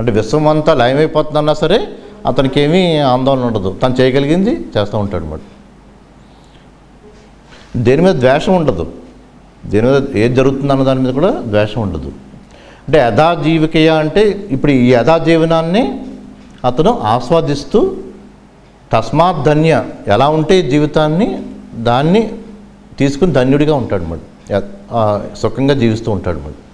అంటే విశ్వం అంతా లయమైపోతుందన్నా సరే అతనికి ఏమీ ఆందోళన ఉండదు, తను చేయగలిగింది చేస్తూ ఉంటాడు అన్నమాట. దేని మీద ద్వేషం ఉండదు, దేని మీద ఏది జరుగుతుందన్న దాని మీద కూడా ద్వేషం ఉండదు. అంటే యథాజీవికయ అంటే ఇప్పుడు ఈ యథాజీవనాన్ని అతను ఆస్వాదిస్తూ తస్మాత్ ధన్య, ఎలా ఉంటే జీవితాన్ని దాన్ని తీసుకుని ధన్యుడిగా ఉంటాడు అన్నమాట, సుఖంగా జీవిస్తూ ఉంటాడు అన్నమాట.